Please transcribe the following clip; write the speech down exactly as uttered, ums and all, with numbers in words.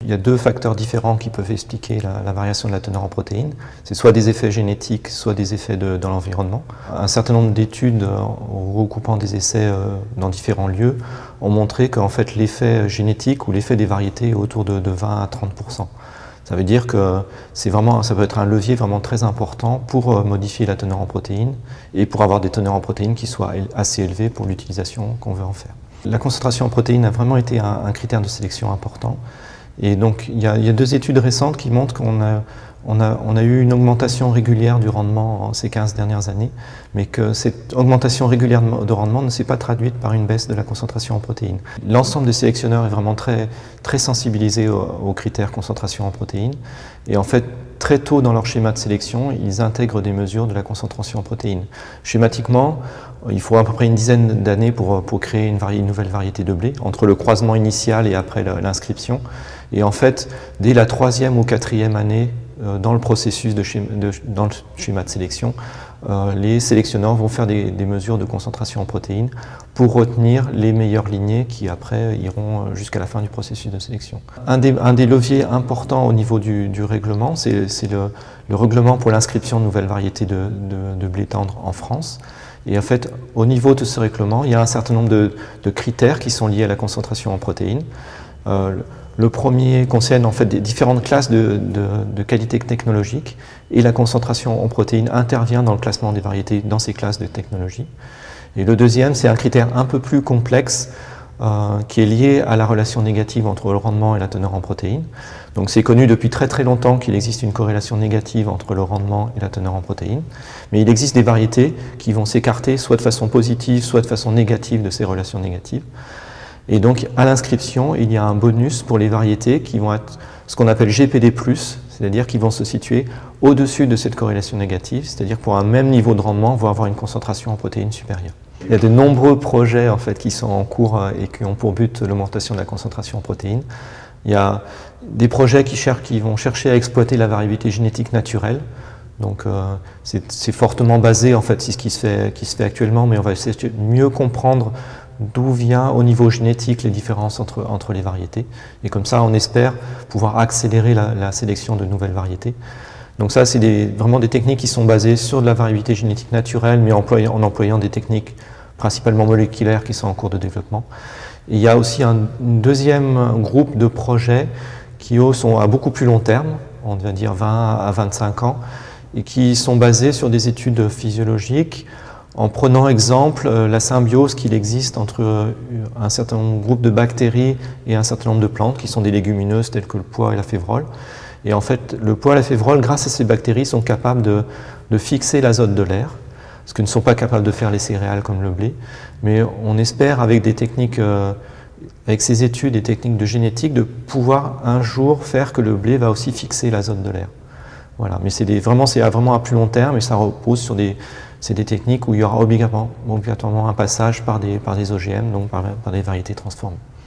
Il y a deux facteurs différents qui peuvent expliquer la, la variation de la teneur en protéines. C'est soit des effets génétiques, soit des effets de, dans l'environnement. Un certain nombre d'études euh, recoupant des essais euh, dans différents lieux ont montré qu'en fait l'effet génétique ou l'effet des variétés est autour de, de vingt à trente pour cent. Ça veut dire que c'est vraiment, ça peut être un levier vraiment très important pour euh, modifier la teneur en protéines et pour avoir des teneurs en protéines qui soient assez élevées pour l'utilisation qu'on veut en faire. La concentration en protéines a vraiment été un, un critère de sélection important. Et donc, il y, a, il y a deux études récentes qui montrent qu'on a, on a, on a eu une augmentation régulière du rendement en ces quinze dernières années, mais que cette augmentation régulière de rendement ne s'est pas traduite par une baisse de la concentration en protéines. L'ensemble des sélectionneurs est vraiment très, très sensibilisé aux, aux critères concentration en protéines. Et en fait, très tôt dans leur schéma de sélection, ils intègrent des mesures de la concentration en protéines. Schématiquement, il faut à peu près une dizaine d'années pour, pour créer une, vari, une nouvelle variété de blé, entre le croisement initial et après l'inscription. Et en fait, dès la troisième ou quatrième année, euh, dans le processus de schéma de, dans le schéma de sélection, euh, les sélectionneurs vont faire des, des mesures de concentration en protéines pour retenir les meilleures lignées qui après iront jusqu'à la fin du processus de sélection. Un des, un des leviers importants au niveau du, du règlement, c'est le, le règlement pour l'inscription de nouvelles variétés de, de, de blé tendre en France. Et en fait, au niveau de ce règlement, il y a un certain nombre de, de critères qui sont liés à la concentration en protéines. Euh, le premier concerne en fait des différentes classes de, de, de qualité technologique et la concentration en protéines intervient dans le classement des variétés dans ces classes de technologie. Et le deuxième, c'est un critère un peu plus complexe euh, qui est lié à la relation négative entre le rendement et la teneur en protéines. Donc c'est connu depuis très très longtemps qu'il existe une corrélation négative entre le rendement et la teneur en protéines, mais il existe des variétés qui vont s'écarter soit de façon positive, soit de façon négative de ces relations négatives. Et donc à l'inscription, il y a un bonus pour les variétés qui vont être ce qu'on appelle G P D plus, c'est-à-dire qu'ils vont se situer au-dessus de cette corrélation négative, c'est-à-dire pour un même niveau de rendement, vont avoir une concentration en protéines supérieure. Il y a de nombreux projets en fait, qui sont en cours et qui ont pour but l'augmentation de la concentration en protéines. Il y a des projets qui, cherchent, qui vont chercher à exploiter la variabilité génétique naturelle. Donc euh, c'est fortement basé en fait sur ce qui se fait, qui se fait actuellement, mais on va essayer de mieux comprendre d'où vient au niveau génétique les différences entre, entre les variétés. Et comme ça, on espère pouvoir accélérer la, la sélection de nouvelles variétés. Donc ça, c'est vraiment des techniques qui sont basées sur de la variabilité génétique naturelle, mais employant, en employant des techniques principalement moléculaires qui sont en cours de développement. Et il y a aussi un deuxième groupe de projets qui eux, sont à beaucoup plus long terme, on va dire vingt à vingt-cinq ans, et qui sont basés sur des études physiologiques, en prenant exemple la symbiose qu'il existe entre un certain groupe de bactéries et un certain nombre de plantes, qui sont des légumineuses telles que le pois et la févrole. Et en fait, le pois et la févrole, grâce à ces bactéries, sont capables de, de fixer l'azote de l'air, ce que ne sont pas capables de faire les céréales comme le blé. Mais on espère, avec des techniques, euh, avec ces études et techniques de génétique, de pouvoir un jour faire que le blé va aussi fixer l'azote de l'air. Voilà. Mais c'est vraiment, c'est vraiment à plus long terme et ça repose sur des, c'est des techniques où il y aura obligatoirement, obligatoirement un passage par des, par des O G M, donc par, par des variétés transformées.